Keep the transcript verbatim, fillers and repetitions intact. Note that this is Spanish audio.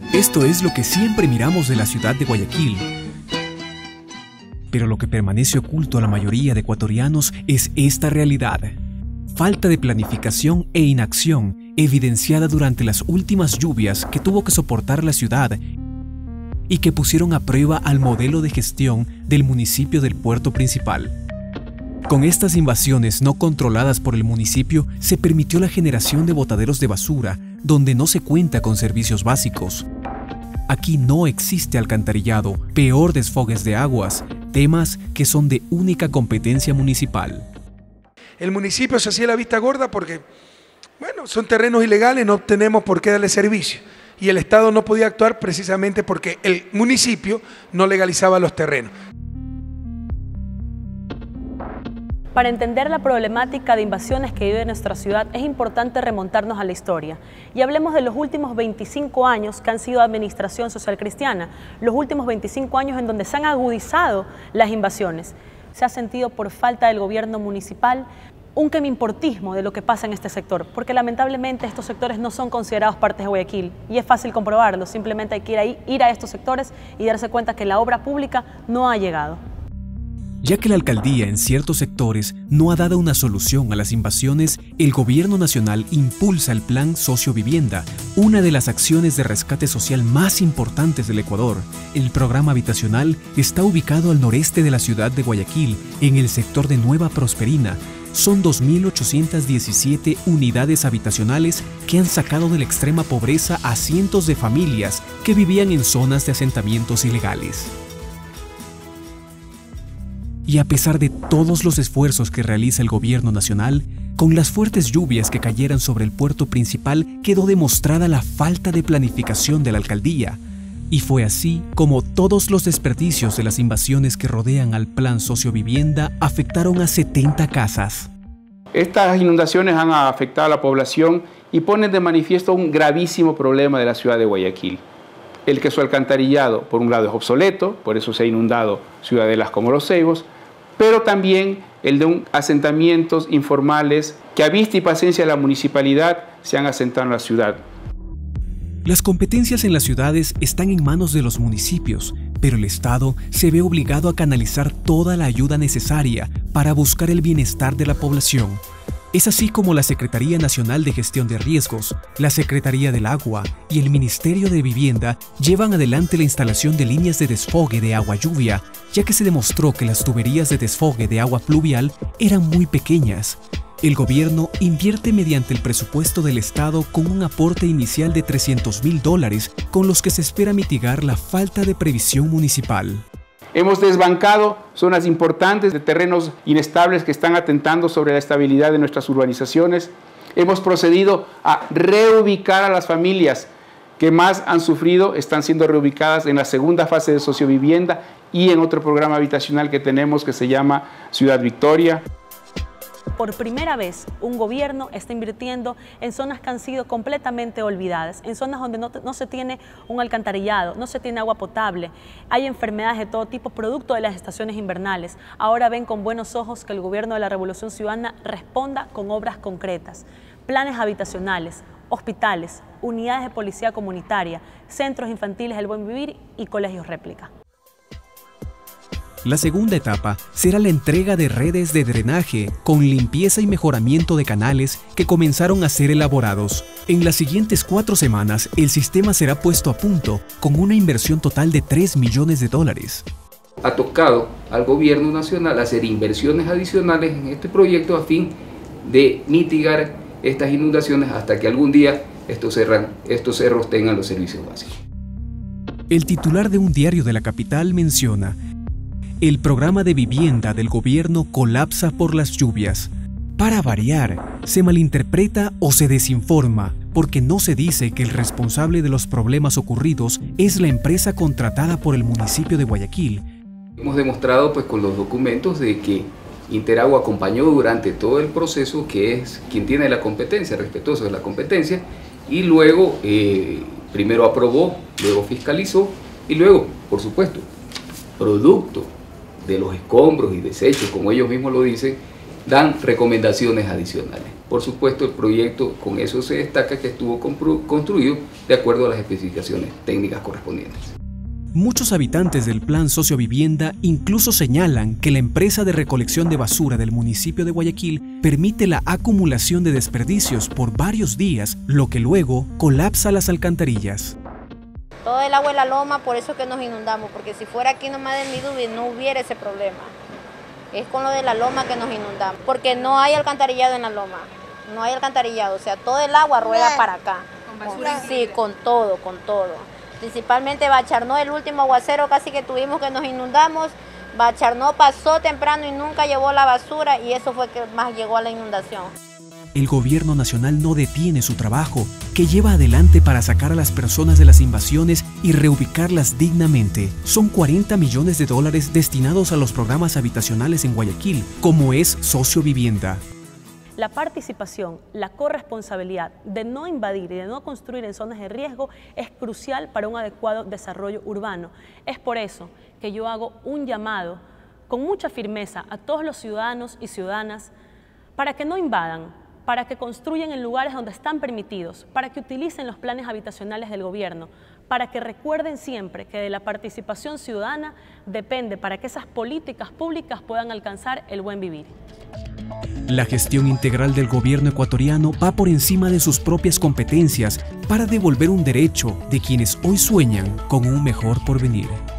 Esto es lo que siempre miramos de la ciudad de Guayaquil. Pero lo que permanece oculto a la mayoría de ecuatorianos es esta realidad. Falta de planificación e inacción evidenciada durante las últimas lluvias que tuvo que soportar la ciudad y que pusieron a prueba al modelo de gestión del municipio del puerto principal. Con estas invasiones no controladas por el municipio se permitió la generación de botaderos de basura donde no se cuenta con servicios básicos. Aquí no existe alcantarillado, peor desfogues de aguas, temas que son de única competencia municipal. El municipio se hacía la vista gorda porque, bueno, son terrenos ilegales, no tenemos por qué darle servicio. Y el Estado no podía actuar precisamente porque el municipio no legalizaba los terrenos. Para entender la problemática de invasiones que vive nuestra ciudad es importante remontarnos a la historia y hablemos de los últimos veinticinco años que han sido administración social cristiana, los últimos veinticinco años en donde se han agudizado las invasiones. Se ha sentido por falta del gobierno municipal un quemimportismo de lo que pasa en este sector, porque lamentablemente estos sectores no son considerados partes de Guayaquil y es fácil comprobarlo, simplemente hay que ir, ahí, ir a estos sectores y darse cuenta que la obra pública no ha llegado. Ya que la alcaldía en ciertos sectores no ha dado una solución a las invasiones, el gobierno nacional impulsa el Plan Sociovivienda, una de las acciones de rescate social más importantes del Ecuador. El programa habitacional está ubicado al noreste de la ciudad de Guayaquil, en el sector de Nueva Prosperina. Son dos mil ochocientas diecisiete unidades habitacionales que han sacado de la extrema pobreza a cientos de familias que vivían en zonas de asentamientos ilegales. Y a pesar de todos los esfuerzos que realiza el gobierno nacional, con las fuertes lluvias que cayeran sobre el puerto principal quedó demostrada la falta de planificación de la alcaldía. Y fue así como todos los desperdicios de las invasiones que rodean al Plan Sociovivienda afectaron a setenta casas. Estas inundaciones han afectado a la población y ponen de manifiesto un gravísimo problema de la ciudad de Guayaquil. El que su alcantarillado, por un lado, es obsoleto, por eso se ha inundado ciudadelas como Los Ceibos, pero también el de un asentamientos informales que a vista y paciencia de la municipalidad se han asentado en la ciudad. Las competencias en las ciudades están en manos de los municipios, pero el Estado se ve obligado a canalizar toda la ayuda necesaria para buscar el bienestar de la población. Es así como la Secretaría Nacional de Gestión de Riesgos, la Secretaría del Agua y el Ministerio de Vivienda llevan adelante la instalación de líneas de desfogue de agua lluvia, ya que se demostró que las tuberías de desfogue de agua pluvial eran muy pequeñas. El gobierno invierte mediante el presupuesto del Estado con un aporte inicial de trescientos mil dólares, con los que se espera mitigar la falta de previsión municipal. Hemos desbancado zonas importantes de terrenos inestables que están atentando sobre la estabilidad de nuestras urbanizaciones. Hemos procedido a reubicar a las familias que más han sufrido, están siendo reubicadas en la segunda fase de sociovivienda y en otro programa habitacional que tenemos que se llama Ciudad Victoria. Por primera vez, un gobierno está invirtiendo en zonas que han sido completamente olvidadas, en zonas donde no, no se tiene un alcantarillado, no se tiene agua potable, hay enfermedades de todo tipo producto de las estaciones invernales. Ahora ven con buenos ojos que el gobierno de la Revolución Ciudadana responda con obras concretas, planes habitacionales, hospitales, unidades de policía comunitaria, centros infantiles del buen vivir y colegios réplica. La segunda etapa será la entrega de redes de drenaje con limpieza y mejoramiento de canales que comenzaron a ser elaborados. En las siguientes cuatro semanas, el sistema será puesto a punto con una inversión total de tres millones de dólares. Ha tocado al gobierno nacional hacer inversiones adicionales en este proyecto a fin de mitigar estas inundaciones hasta que algún día estos, cerran, estos cerros tengan los servicios básicos. El titular de un diario de la capital menciona: el programa de vivienda del gobierno colapsa por las lluvias. Para variar, se malinterpreta o se desinforma, porque no se dice que el responsable de los problemas ocurridos es la empresa contratada por el municipio de Guayaquil. Hemos demostrado pues con los documentos de que Interagua acompañó durante todo el proceso, que es quien tiene la competencia, respetuoso de la competencia, y luego eh, primero aprobó, luego fiscalizó y luego, por supuesto, producto de los escombros y desechos, como ellos mismos lo dicen, dan recomendaciones adicionales. Por supuesto, el proyecto con eso se destaca que estuvo construido de acuerdo a las especificaciones técnicas correspondientes. Muchos habitantes del Plan Sociovivienda incluso señalan que la empresa de recolección de basura del municipio de Guayaquil permite la acumulación de desperdicios por varios días, lo que luego colapsa las alcantarillas. Todo el agua en la loma, por eso que nos inundamos, porque si fuera aquí nomás del Midubi no hubiera ese problema. Es con lo de la loma que nos inundamos, porque no hay alcantarillado en la loma, no hay alcantarillado, o sea, todo el agua rueda para acá. ¿Con basura? Sí, con todo, con todo. Principalmente Bacharnó, el último aguacero casi que tuvimos que nos inundamos, Bacharnó pasó temprano y nunca llevó la basura y eso fue que más llegó a la inundación. El gobierno nacional no detiene su trabajo, que lleva adelante para sacar a las personas de las invasiones y reubicarlas dignamente. Son cuarenta millones de dólares destinados a los programas habitacionales en Guayaquil, como es Sociovivienda. La participación, la corresponsabilidad de no invadir y de no construir en zonas de riesgo es crucial para un adecuado desarrollo urbano. Es por eso que yo hago un llamado con mucha firmeza a todos los ciudadanos y ciudadanas para que no invadan, para que construyan en lugares donde están permitidos, para que utilicen los planes habitacionales del gobierno, para que recuerden siempre que de la participación ciudadana depende para que esas políticas públicas puedan alcanzar el buen vivir. La gestión integral del gobierno ecuatoriano va por encima de sus propias competencias para devolver un derecho de quienes hoy sueñan con un mejor porvenir.